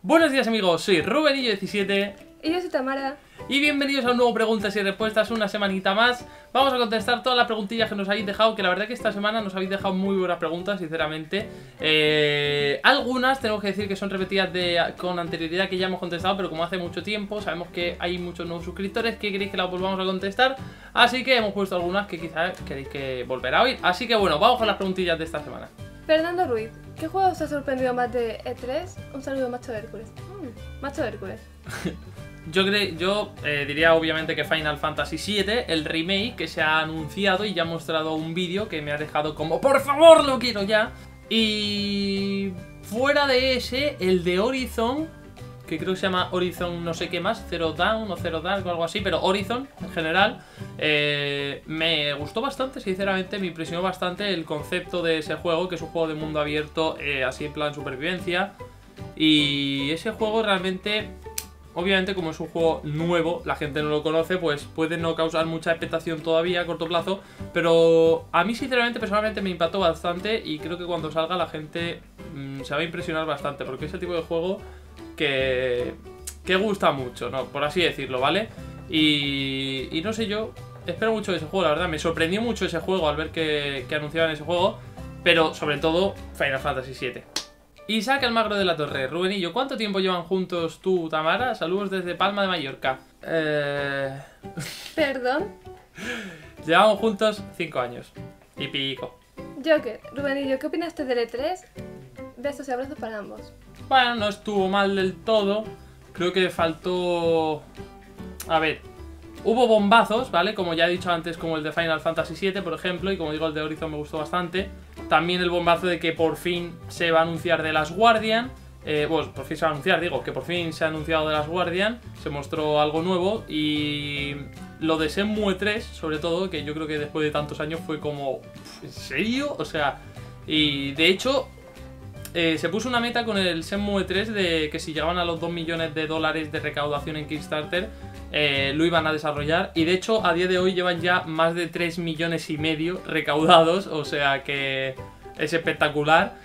Buenos días amigos, soy Rubenillo17 Y yo soy Tamara. y bienvenidos a un nuevo Preguntas y Respuestas, una semanita más. Vamos a contestar todas las preguntillas que nos habéis dejado, que la verdad que esta semana nos habéis dejado muy buenas preguntas, sinceramente. Algunas tenemos que decir que son repetidas con anterioridad, que ya hemos contestado, pero como hace mucho tiempo, sabemos que hay muchos nuevos suscriptores que queréis que las volvamos a contestar, así que hemos puesto algunas que quizás queréis que volver a oír. Así que bueno, vamos con las preguntillas de esta semana. Fernando Ruiz, ¿qué juego os ha sorprendido más de E3? Un saludo, Macho Hércules. Macho Hércules. Yo diría obviamente que Final Fantasy VII, el remake que se ha anunciado y ya ha mostrado un vídeo que me ha dejado como ¡por favor, lo quiero ya! Y fuera de ese, el de Horizon, que creo que se llama Horizon no sé qué más, Zero Dawn o Zero Dark o algo así, pero Horizon en general, me gustó bastante, sinceramente, me impresionó bastante el concepto de ese juego, que es un juego de mundo abierto, así en plan supervivencia. Y ese juego realmente, obviamente como es un juego nuevo, la gente no lo conoce, pues puede no causar mucha expectación todavía a corto plazo, pero a mí sinceramente, personalmente me impactó bastante y creo que cuando salga la gente se va a impresionar bastante, porque es el tipo de juego que gusta mucho, ¿no? Por así decirlo, ¿vale? Y no sé, yo espero mucho de ese juego, la verdad, me sorprendió mucho ese juego al ver que anunciaban ese juego, pero sobre todo Final Fantasy VII. Isaac Almagro de la Torre, Rubenillo, ¿cuánto tiempo llevan juntos tú, Tamara? Saludos desde Palma de Mallorca. Perdón. Llevamos juntos 5 años. Y pico. Joker, Rubenillo, ¿qué opinaste del E3? Besos y abrazos para ambos. Bueno, no estuvo mal del todo. Creo que faltó... A ver, hubo bombazos, ¿vale? Como ya he dicho antes, como el de Final Fantasy VII, por ejemplo. Y como digo, el de Horizon me gustó bastante. También el bombazo de que por fin se va a anunciar The Last Guardian. Bueno, por fin se va a anunciar, digo, que por fin se ha anunciado The Last Guardian. Se mostró algo nuevo. Y lo de Shenmue 3, sobre todo, que yo creo que después de tantos años fue como... ¿En serio? O sea, y de hecho... se puso una meta con el Shenmue 3 de que si llegaban a los 2 millones de dólares de recaudación en Kickstarter, lo iban a desarrollar. Y de hecho, a día de hoy llevan ya más de 3 millones y medio recaudados. O sea que es espectacular.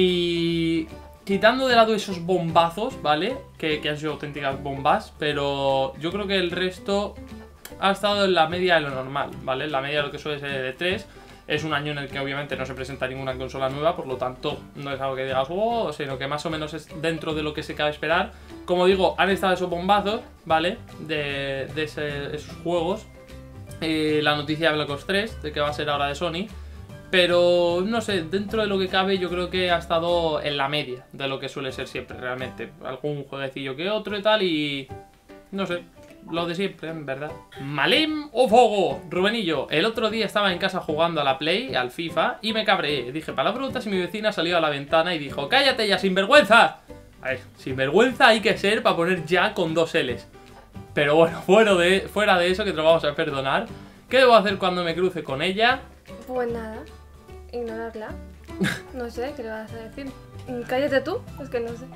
Y quitando de lado esos bombazos, ¿vale? Que han sido auténticas bombas. Pero yo creo que el resto ha estado en la media de lo normal, ¿vale? En la media de lo que suele ser el E3. Es un año en el que obviamente no se presenta ninguna consola nueva, por lo tanto no es algo que digas wow, sino que más o menos es dentro de lo que se cabe esperar. Como digo, han estado esos bombazos, ¿vale? De esos juegos. La noticia de Black Ops 3, de que va a ser ahora de Sony. Pero no sé, dentro de lo que cabe yo creo que ha estado en la media de lo que suele ser siempre realmente. Algún jueguecillo que otro y tal y... no sé. Lo de siempre, en verdad. Malem o Fogo, Rubenillo. El otro día estaba en casa jugando a la Play, al FIFA, y me cabreé. Dije palabrotas y mi vecina salió a la ventana y dijo: ¡cállate ya, sinvergüenza! A ver, sinvergüenza hay que ser para poner ya con 2 L's. Pero bueno, fuera de eso, que te lo vamos a perdonar. ¿Qué debo hacer cuando me cruce con ella? Pues nada, ignorarla. No sé, ¿qué le vas a decir? Cállate tú, es que no sé.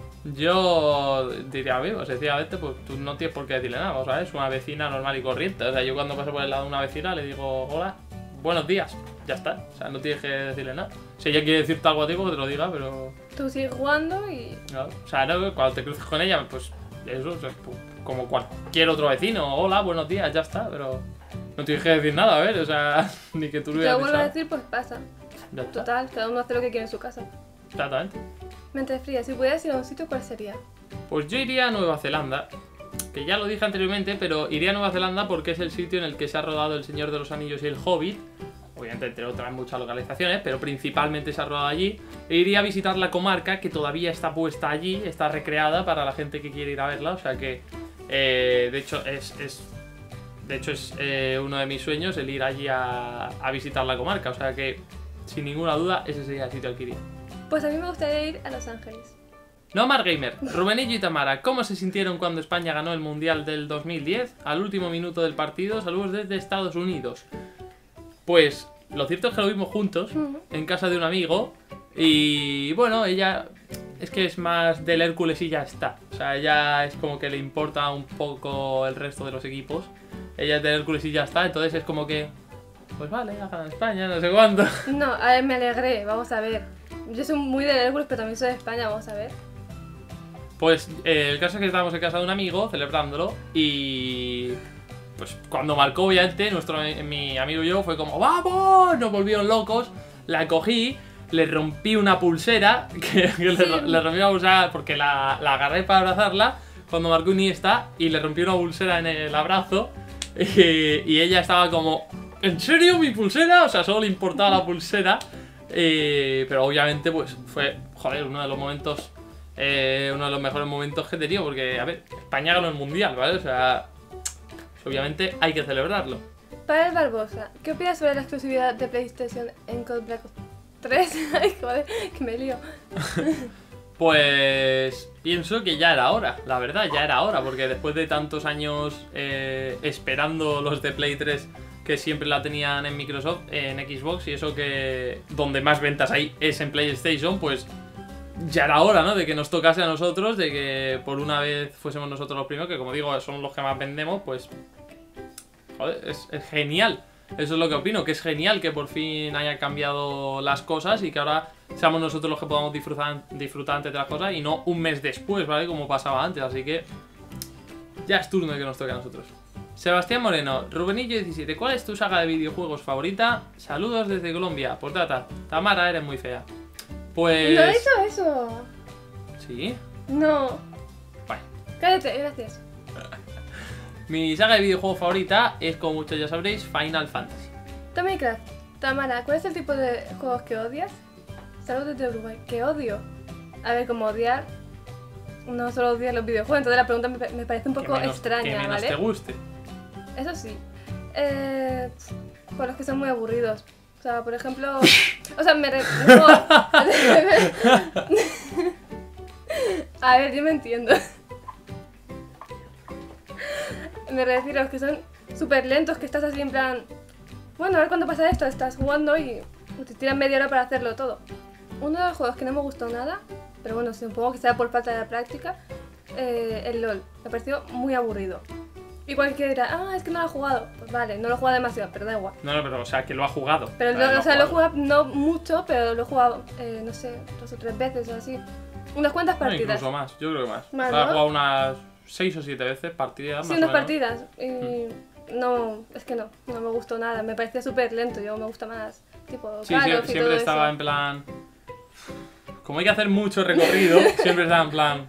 Yo diría, amigo, sencillamente, pues tú no tienes por qué decirle nada, vamos a ver, es una vecina normal y corriente. O sea, yo cuando paso por el lado de una vecina le digo, hola, buenos días, ya está. O sea, no tienes que decirle nada. Si ella quiere decirte algo a ti, pues que te lo diga, pero... Tú sigues jugando y... Claro. O sea, no, cuando te cruces con ella, pues eso, o sea, pues, como cualquier otro vecino, hola, buenos días, ya está, pero... No tienes que decir nada, a ver, o sea, ni que tú lo Si lo hubieras vuelvo a dicho. decir, pues pasa. Ya está, Total, cada uno hace lo que quiere en su casa. exactamente. Mente fría, si pudieras ir a un sitio, ¿cuál sería? Pues yo iría a Nueva Zelanda, que ya lo dije anteriormente, pero iría a Nueva Zelanda porque es el sitio en el que se ha rodado El Señor de los Anillos y El Hobbit. Obviamente entre otras muchas localizaciones, pero principalmente se ha rodado allí. E iría a visitar la comarca, que todavía está puesta allí, está recreada para la gente que quiere ir a verla. O sea que, de hecho es uno de mis sueños el ir allí a visitar la comarca. O sea que, sin ninguna duda, ese sería el sitio al que iría. Pues a mí me gustaría ir a Los Ángeles. No Mar Gamer, Rubenillo y Tamara, ¿cómo se sintieron cuando España ganó el Mundial del 2010? Al último minuto del partido, saludos desde Estados Unidos. Pues lo cierto es que lo vimos juntos, en casa de un amigo. Y bueno, ella es que es más del Hércules y ya está. O sea, ella es como que le importa un poco el resto de los equipos. Ella es del Hércules y ya está, entonces es como que... pues vale, ha ganado España, no sé cuánto. No, a ver, me alegré, vamos a ver. Yo soy muy de Hércules, pero también soy de España, vamos a ver. Pues el caso es que estábamos en casa de un amigo celebrándolo y pues cuando marcó obviamente mi amigo y yo fue como ¡vamos! Nos volvieron locos, la cogí, le rompí una pulsera, le rompí una pulsera porque la agarré para abrazarla cuando marcó Iniesta y le rompí una pulsera en el abrazo y ella estaba como ¿en serio mi pulsera? O sea, solo le importaba la pulsera, pero obviamente pues fue, joder, uno de los momentos... uno de los mejores momentos que he tenido, porque, a ver, España ganó el Mundial, ¿vale? O sea, obviamente hay que celebrarlo. Para el Barbosa, ¿qué opinas sobre la exclusividad de PlayStation en COD Black Ops 3? Ay, joder, que me lío. Pues pienso que ya era hora, la verdad, ya era hora, porque después de tantos años esperando los de Play 3 que siempre la tenían en Microsoft, en Xbox, y eso que donde más ventas hay es en PlayStation, pues... ya era hora, ¿no? De que nos tocase a nosotros, de que por una vez fuésemos nosotros los primeros, que como digo, somos los que más vendemos, pues... joder, es genial. Eso es lo que opino, que es genial que por fin hayan cambiado las cosas y que ahora seamos nosotros los que podamos disfrutar antes de las cosas y no un mes después, ¿vale? Como pasaba antes, así que... ya es turno de que nos toque a nosotros. Sebastián Moreno, Rubenillo17, ¿cuál es tu saga de videojuegos favorita? Saludos desde Colombia. Por data, Tamara, eres muy fea. Pues... no he dicho eso. ¿Sí? No. Bueno. Cállate, gracias. Mi saga de videojuegos favorita es, como muchos ya sabréis, Final Fantasy. Tommycraft, Tamara, ¿cuál es el tipo de juegos que odias? Saludos desde Uruguay. ¿Qué odio? A ver, como odiar... no solo odiar los videojuegos, entonces la pregunta me parece un poco extraña, que menos ¿vale? te guste. Eso sí. Por los que son muy aburridos. O sea, por ejemplo... o sea, no. A ver, yo me entiendo. Me refiero a los que son súper lentos, que estás así en plan... bueno, a ver cuándo pasa esto, estás jugando y te tiran media hora para hacerlo todo. Uno de los juegos que no me gustó nada, pero bueno, supongo que sea por falta de práctica, el LOL. Me pareció muy aburrido. Y cualquiera dirá, es que no lo ha jugado. Pues vale, no lo he jugado demasiado, pero da igual. No, pero o sea, que lo ha jugado. Pero lo he jugado no mucho, pero lo he jugado, no sé, 2 o 3 veces o así. Unas cuantas partidas. No, incluso más, yo creo que más. ¿Más, lo he no? jugado unas 6 o 7 veces, partidas Sí, más o unas menos. partidas. Y no, es que no me gustó nada. Me parecía súper lento, yo me gusta más tipo Sí, Call of y siempre todo estaba eso. en plan... como hay que hacer mucho recorrido, siempre estaba en plan...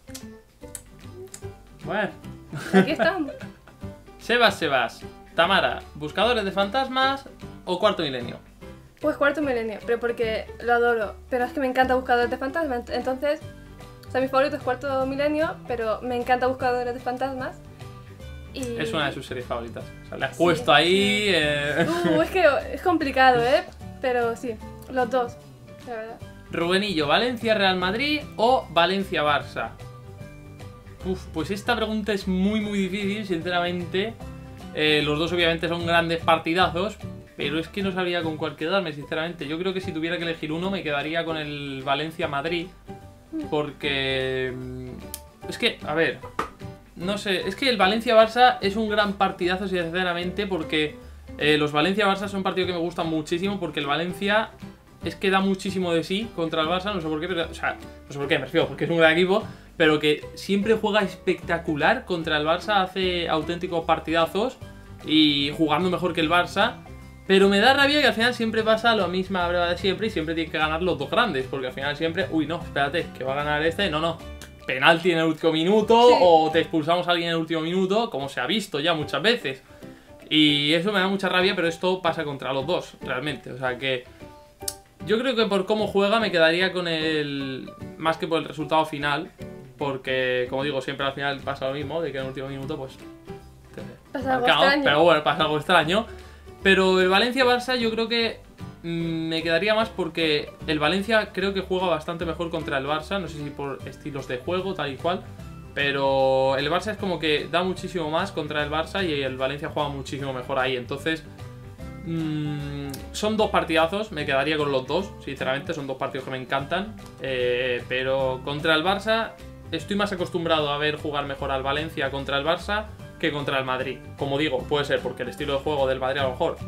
bueno... Aquí estamos. Sebas, Tamara, ¿buscadores de fantasmas o Cuarto Milenio? Pues Cuarto Milenio, pero porque lo adoro. Pero es que me encanta Buscadores de Fantasmas. Entonces, o sea, mi favorito es Cuarto Milenio, pero me encanta Buscadores de Fantasmas. Y... es una de sus series favoritas. O sea, le has puesto ahí... es que es complicado, pero sí, los dos, la verdad. Rubenillo, ¿Valencia Real Madrid o Valencia Barça? Pues esta pregunta es muy difícil, sinceramente. Los dos obviamente son grandes partidazos, pero es que no sabría con cuál quedarme, sinceramente. Yo creo que si tuviera que elegir uno me quedaría con el Valencia-Madrid, porque... es que, a ver, no sé, es que el Valencia-Barça es un gran partidazo, sinceramente, porque los Valencia-Barça son partidos que me gustan muchísimo, porque el Valencia... es que da muchísimo de sí contra el Barça, no sé por qué, pero, o sea, no sé por qué, me refiero, porque es un gran equipo, pero que siempre juega espectacular contra el Barça, hace auténticos partidazos y jugando mejor que el Barça, pero me da rabia que al final siempre pasa la misma breva de siempre y siempre tienen que ganar los dos grandes, porque al final siempre, uy, no, espérate, que va a ganar este, no, penalti en el último minuto, sí, o te expulsamos a alguien en el último minuto, como se ha visto ya muchas veces, y eso me da mucha rabia, pero esto pasa contra los dos, realmente, o sea que... yo creo que por cómo juega me quedaría con el... más que por el resultado final, porque, como digo, siempre al final pasa lo mismo, de que en el último minuto, pues... pasa algo extraño. Pero bueno, pasa algo extraño. Pero el Valencia-Barça yo creo que me quedaría más porque el Valencia creo que juega bastante mejor contra el Barça, no sé si por estilos de juego, tal y cual, pero el Barça es como que da muchísimo más contra el Barça y el Valencia juega muchísimo mejor ahí, entonces... son dos partidazos, me quedaría con los dos, sinceramente, son dos partidos que me encantan, pero contra el Barça estoy más acostumbrado a ver jugar mejor al Valencia contra el Barça que contra el Madrid. Como digo, puede ser porque el estilo de juego del Madrid a lo mejor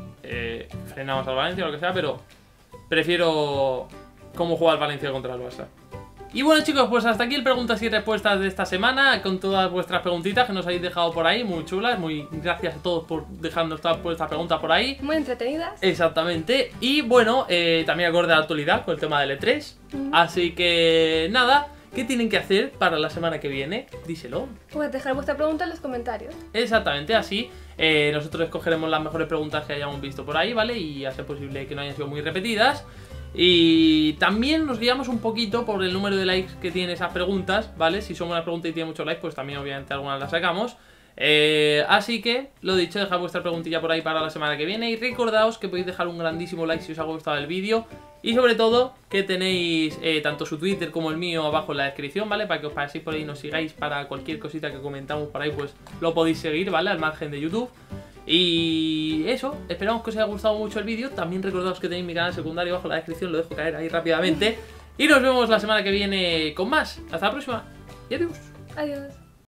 frena más al Valencia o lo que sea, pero prefiero cómo juega el Valencia contra el Barça. Y bueno chicos, pues hasta aquí el preguntas y respuestas de esta semana, con todas vuestras preguntitas que nos habéis dejado por ahí, muy chulas, muy gracias a todos por dejarnos todas vuestras preguntas por ahí. Muy entretenidas. Exactamente, y bueno, también acorde a la actualidad con el tema del E3, así que nada, ¿qué tienen que hacer para la semana que viene? Díselo. Pues dejar vuestra pregunta en los comentarios. Exactamente, así nosotros escogeremos las mejores preguntas que hayamos visto por ahí, ¿vale? Y a ser posible que no hayan sido muy repetidas. Y también nos guiamos un poquito por el número de likes que tienen esas preguntas, ¿vale? Si son una pregunta y tiene muchos likes, pues también obviamente algunas las sacamos. Así que, lo dicho, dejad vuestra preguntilla por ahí para la semana que viene. Y recordaos que podéis dejar un grandísimo like si os ha gustado el vídeo. Y sobre todo, que tenéis tanto su Twitter como el mío abajo en la descripción, ¿vale? Para que os paséis por ahí y nos sigáis para cualquier cosita que comentamos por ahí, pues lo podéis seguir, ¿vale? Al margen de YouTube. Y eso, esperamos que os haya gustado mucho el vídeo. También recordaos que tenéis mi canal secundario abajo en la descripción, lo dejo caer ahí rápidamente. Y nos vemos la semana que viene con más. Hasta la próxima y adiós. Adiós.